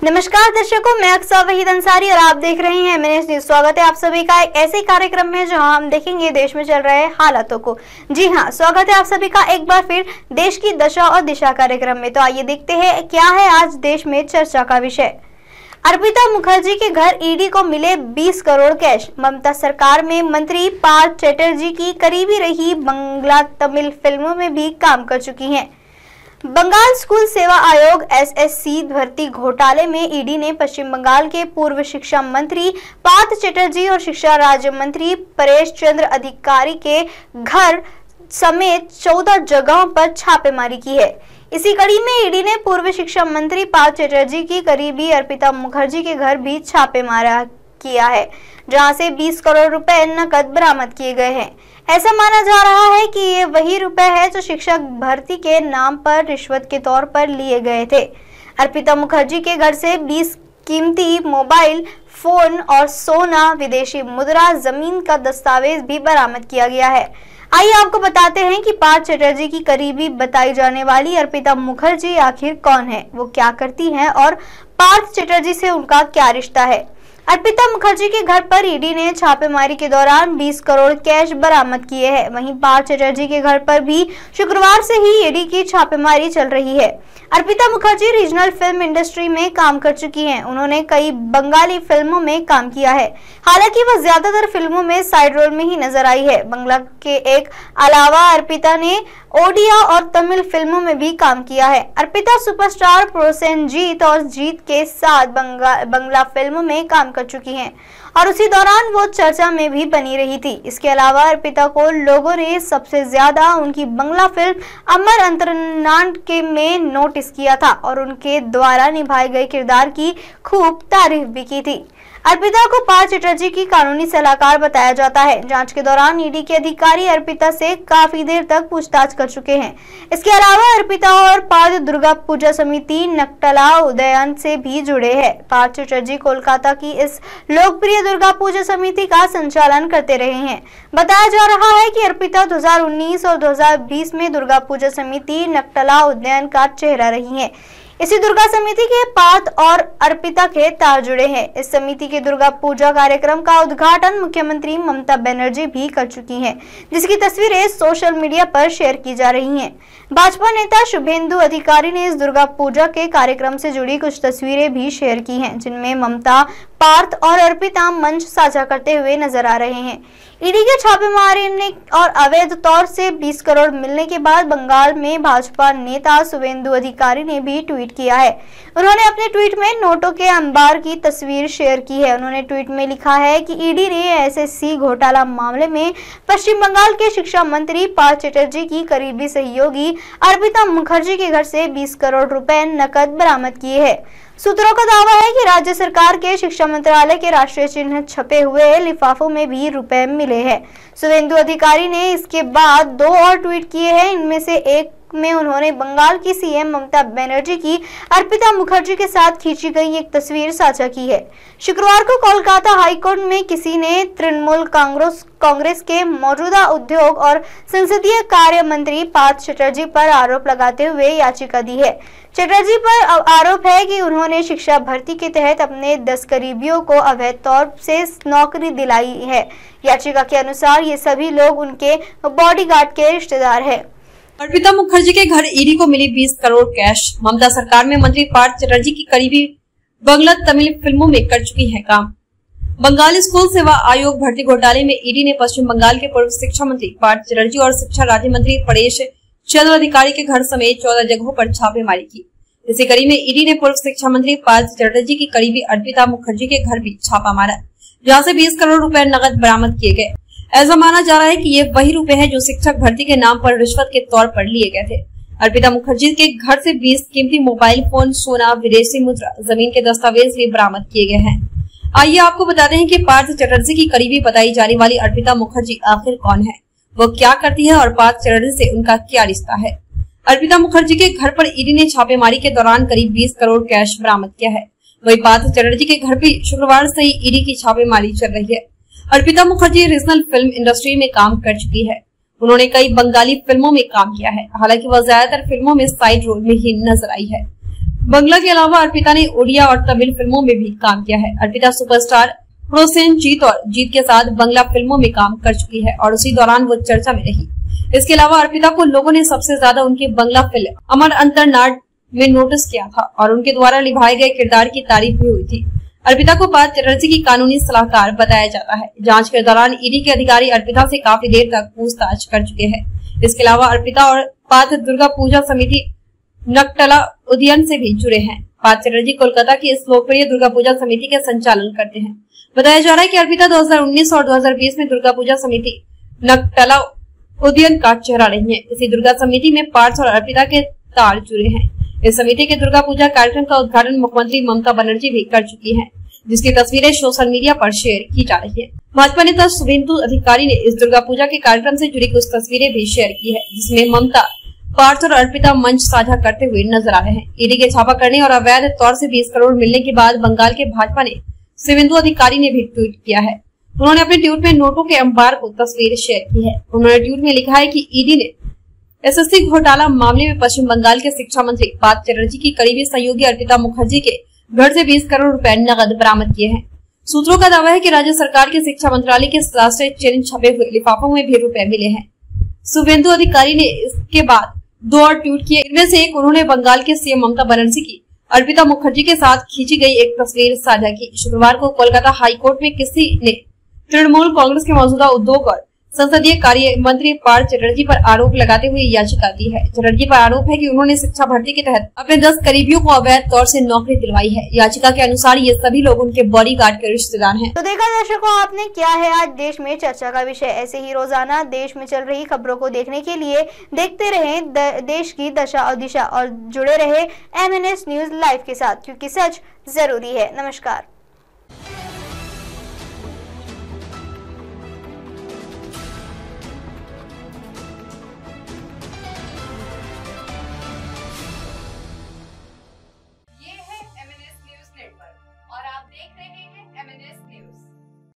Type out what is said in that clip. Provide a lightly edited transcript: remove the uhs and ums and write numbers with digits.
नमस्कार दर्शकों, मैं अक्सर वहीद अंसारी और आप देख रहे हैं मैंने न्यूज। स्वागत है आप सभी का एक ऐसे कार्यक्रम में जहां हम देखेंगे देश में चल रहे हालातों को। जी हां, स्वागत है आप सभी का एक बार फिर देश की दशा और दिशा कार्यक्रम में। तो आइए देखते हैं क्या है आज देश में चर्चा का विषय। अर्पिता मुखर्जी के घर ईडी को मिले 20 करोड़ कैश। ममता सरकार में मंत्री पार्थ चटर्जी की करीबी रही, बंगला तमिल फिल्मों में भी काम कर चुकी हैं। बंगाल स्कूल सेवा आयोग एसएससी भर्ती घोटाले में ईडी ने पश्चिम बंगाल के पूर्व शिक्षा मंत्री पार्थ चटर्जी और शिक्षा राज्य मंत्री परेश चंद्र अधिकारी के घर समेत 14 जगहों पर छापेमारी की है। इसी कड़ी में ईडी ने पूर्व शिक्षा मंत्री पार्थ चटर्जी की करीबी अर्पिता मुखर्जी के घर भी छापेमारा किया है, जहां से 20 करोड़ रुपए नकद बरामद किए गए हैं। ऐसा माना जा रहा है कि ये वही रुपए है जो शिक्षक भर्ती के नाम पर रिश्वत के तौर पर लिए गए थे। अर्पिता मुखर्जी के घर से 20 कीमती मोबाइल फोन और सोना, विदेशी मुद्रा, जमीन का दस्तावेज भी बरामद किया गया है। आइए आपको बताते हैं कि पार्थ चटर्जी की करीबी बताई जाने वाली अर्पिता मुखर्जी आखिर कौन है, वो क्या करती हैं और पार्थ चटर्जी से उनका क्या रिश्ता है। अर्पिता मुखर्जी के घर पर ईडी ने छापेमारी के दौरान 20 करोड़ कैश बरामद किए हैं। वहीं पार्थ चटर्जी के घर पर भी शुक्रवार से ही ईडी की छापेमारी चल रही है। Arpita Mukherjee regional film industry में काम कर चुकी हैं। उन्होंने कई बंगाली फिल्मों में काम किया है। हालांकि वह ज्यादातर फिल्मों में साइड रोल में ही नजर आई है। बंगला के एक अलावा अर्पिता ने ओडिया और तमिल फिल्मों में भी काम किया है। अर्पिता सुपरस्टार प्रोसेनजीत और जीत के साथ बंगला फिल्मों में काम कर चुकी हैं और उसी दौरान वो चर्चा में भी बनी रही थी। इसके अलावा अर्पिता को लोगों ने सबसे ज्यादा उनकी बंगला फिल्म अमर अंतरनाड के में नोटिस किया था और उनके द्वारा निभाए गए किरदार की खूब तारीफ भी की थी। अर्पिता को पार्थ चटर्जी की कानूनी सलाहकार बताया जाता है। जांच के दौरान ईडी के अधिकारी अर्पिता से काफी देर तक पूछताछ कर चुके हैं। इसके अलावा अर्पिता और पार्थ दुर्गा पूजा समिति नकटला उदयन से भी जुड़े हैं। पार्थ चटर्जी कोलकाता की इस लोकप्रिय दुर्गा पूजा समिति का संचालन करते रहे हैं। बताया जा रहा है कि अर्पिता 2019 और 2020 में दुर्गा पूजा समिति नकटला उदयन का चेहरा रही है। इसी दुर्गा समिति के पार्थ और अर्पिता के तार जुड़े हैं। इस समिति के दुर्गा पूजा कार्यक्रम का उद्घाटन मुख्यमंत्री ममता बनर्जी भी कर चुकी हैं, जिसकी तस्वीरें सोशल मीडिया पर शेयर की जा रही हैं। भाजपा नेता शुभेंदु अधिकारी ने इस दुर्गा पूजा के कार्यक्रम से जुड़ी कुछ तस्वीरें भी शेयर की हैं, जिनमें ममता, पार्थ और अर्पिता मंच साझा करते हुए नजर आ रहे हैं। ईडी के छापेमारी ने और अवैध तौर से 20 करोड़ मिलने के बाद बंगाल में भाजपा नेता शुभेंदु अधिकारी ने भी ट्वीट किया है। उन्होंने अपने ट्वीट में नोटों के अंबार की तस्वीर शेयर की है। उन्होंने ट्वीट में लिखा है कि ईडी ने एसएससी घोटाला मामले में पश्चिम बंगाल के शिक्षा मंत्री पार्थ चटर्जी की करीबी सहयोगी अर्पिता मुखर्जी के घर से 20 करोड़ रुपए नकद बरामद किए हैं। सूत्रों का दावा है कि राज्य सरकार के शिक्षा मंत्रालय के राष्ट्रीय चिन्ह छपे हुए लिफाफों में भी रुपए मिले हैं। शुभेंदु अधिकारी ने इसके बाद 2 और ट्वीट किए हैं। इनमें से एक में उन्होंने बंगाल की सीएम ममता बनर्जी की अर्पिता मुखर्जी के साथ खींची गई एक तस्वीर साझा की है। शुक्रवार को कोलकाता हाईकोर्ट में किसी ने तृणमूल कांग्रेस के मौजूदा उद्योग और संसदीय कार्य मंत्री पार्थ चटर्जी पर आरोप लगाते हुए याचिका दी है। चटर्जी पर आरोप है कि उन्होंने शिक्षा भर्ती के तहत अपने 10 करीबियों को अवैध तौर से नौकरी दिलाई है। याचिका के अनुसार ये सभी लोग उनके बॉडीगार्ड के रिश्तेदार हैं। अर्पिता मुखर्जी के घर ईडी को मिली 20 करोड़ कैश। ममता सरकार में मंत्री पार्थ चटर्जी की करीबी बंगला तमिल फिल्मों में कर चुकी है काम। बंगाली स्कूल सेवा आयोग भर्ती घोटाले में ईडी ने पश्चिम बंगाल के पूर्व शिक्षा मंत्री पार्थ चटर्जी और शिक्षा राज्य मंत्री परेश चंद्र अधिकारी के घर समेत 14 जगहों पर छापेमारी की। इसी कड़ी में ईडी ने पूर्व शिक्षा मंत्री पार्थ चटर्जी की करीबी अर्पिता मुखर्जी के घर भी छापा मारा, जहाँ से 20 करोड़ रुपए नकद बरामद किए गए। ऐसा माना जा रहा है कि ये वही रुपए हैं जो शिक्षक भर्ती के नाम पर रिश्वत के तौर पर लिए गए थे। अर्पिता मुखर्जी के घर से 20 कीमती मोबाइल फोन, सोना, विदेशी मुद्रा, जमीन के दस्तावेज भी बरामद किए गए हैं। आइए आपको बताते हैं कि पार्थ चटर्जी की करीबी बताई जाने वाली अर्पिता मुखर्जी आखिर कौन है, वो क्या करती है और पार्थ चटर्जी से उनका क्या रिश्ता है। अर्पिता मुखर्जी के घर पर ईडी ने छापेमारी के दौरान करीब 20 करोड़ कैश बरामद किया है। वही पार्थ चटर्जी के घर भी शुक्रवार से ही ईडी की छापेमारी चल रही है। Arpita Mukherjee regional film industry में काम कर चुकी है। उन्होंने कई बंगाली फिल्मों में काम किया है। हालांकि वह ज्यादातर फिल्मों में साइड रोल में ही नजर आई है। बंगला के अलावा अर्पिता ने उड़िया और तमिल फिल्मों में भी काम किया है। अर्पिता सुपरस्टार प्रोसेनजीत और जीत के साथ बंगला फिल्मों में काम कर चुकी है और उसी दौरान वो चर्चा में रही। इसके अलावा अर्पिता को लोगों ने सबसे ज्यादा उनकी बंगला फिल्म अमर अंतरनाड में नोटिस किया था और उनके द्वारा निभाए गए किरदार की तारीफ भी हुई थी। अर्पिता को पार्थ चटर्जी की कानूनी सलाहकार बताया जाता है। जांच के दौरान ईडी के अधिकारी अर्पिता से काफी देर तक पूछताछ कर चुके हैं। इसके अलावा अर्पिता और पार्थ दुर्गा पूजा समिति नकटला उद्यान से भी जुड़े हैं। पार्थ चटर्जी कोलकाता की इस लोकप्रिय दुर्गा पूजा समिति के संचालन करते हैं। बताया जा रहा है कि अर्पिता 2019 और 2020 में दुर्गा पूजा समिति नकटला उद्यान का चेहरा रही है। इसी दुर्गा समिति में पार्थ और अर्पिता के तार जुड़े हैं। इस समिति के दुर्गा पूजा कार्यक्रम का उद्घाटन मुख्यमंत्री ममता बनर्जी भी कर चुकी हैं, जिसकी तस्वीरें सोशल मीडिया पर शेयर की जा रही है। भाजपा नेता शुभेंदु अधिकारी ने इस दुर्गा पूजा के कार्यक्रम से जुड़ी कुछ तस्वीरें भी शेयर की है, जिसमें ममता, पार्थ और अर्पिता मंच साझा करते हुए नजर आ रहे हैं। ईडी के छापा करने और अवैध तौर से 20 करोड़ मिलने के बाद बंगाल के भाजपा ने शुभेंदु अधिकारी ने भी ट्वीट किया है। उन्होंने अपने ट्वीट में नोटों के अंबार को तस्वीर शेयर की है। उन्होंने ट्वीट में लिखा है कि ईडी ने एसएससी घोटाला मामले में पश्चिम बंगाल के शिक्षा मंत्री पार्थ चटर्जी की करीबी सहयोगी अर्पिता मुखर्जी के घर से 20 करोड़ रुपए नकद बरामद किए हैं। सूत्रों का दावा है कि राज्य सरकार के शिक्षा मंत्रालय के राष्ट्रीय चिन्ह छपे हुए लिफाफों में भी रुपए मिले हैं। शुभेंदु अधिकारी ने इसके बाद 2 और ट्वीट किए। इनमें से एक उन्होंने बंगाल के सीएम ममता बनर्जी की अर्पिता मुखर्जी के साथ खींची गई एक तस्वीर साझा की। शुक्रवार को कोलकाता हाईकोर्ट में किसी ने तृणमूल कांग्रेस के मौजूदा उद्योग और संसदीय कार्य मंत्री पार्थ चटर्जी पर आरोप लगाते हुए याचिका दी है। चटर्जी पर आरोप है कि उन्होंने शिक्षा भर्ती के तहत अपने 10 करीबियों को अवैध तौर से नौकरी दिलवाई है। याचिका के अनुसार ये सभी लोग उनके बॉडीगार्ड के रिश्तेदार हैं। तो देखा दर्शकों आपने, क्या है आज देश में चर्चा का विषय। ऐसे ही रोजाना देश में चल रही खबरों को देखने के लिए देखते रहें देश की दशा और दिशा और जुड़े रहे MNS न्यूज लाइव के साथ, क्योंकि सच जरूरी है। नमस्कार।